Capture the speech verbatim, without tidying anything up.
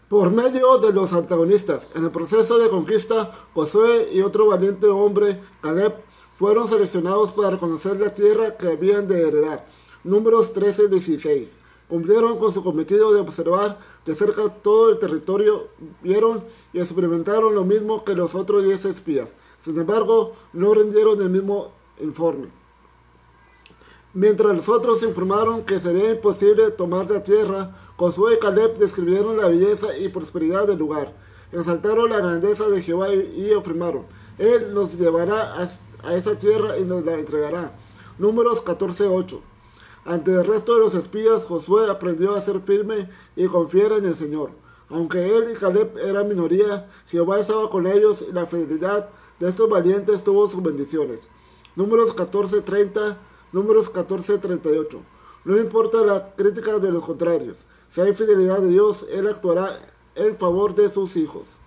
Por medio de los antagonistas, en el proceso de conquista, Josué y otro valiente hombre, Caleb, fueron seleccionados para reconocer la tierra que habían de heredar. Números trece dieciséis. Cumplieron con su cometido de observar de cerca todo el territorio, vieron y experimentaron lo mismo que los otros diez espías. Sin embargo, no rindieron el mismo informe. Mientras los otros informaron que sería imposible tomar la tierra, Josué y Caleb describieron la belleza y prosperidad del lugar. Exaltaron la grandeza de Jehová y afirmaron: Él nos llevará a esa tierra y nos la entregará. Números catorce ocho. Ante el resto de los espías, Josué aprendió a ser firme y confiar en el Señor. Aunque él y Caleb eran minoría, Jehová estaba con ellos y la fidelidad de estos valientes tuvo sus bendiciones. Números catorce treinta, Números catorce treinta y ocho. No importa la crítica de los contrarios. Si hay fidelidad de Dios, Él actuará en favor de sus hijos.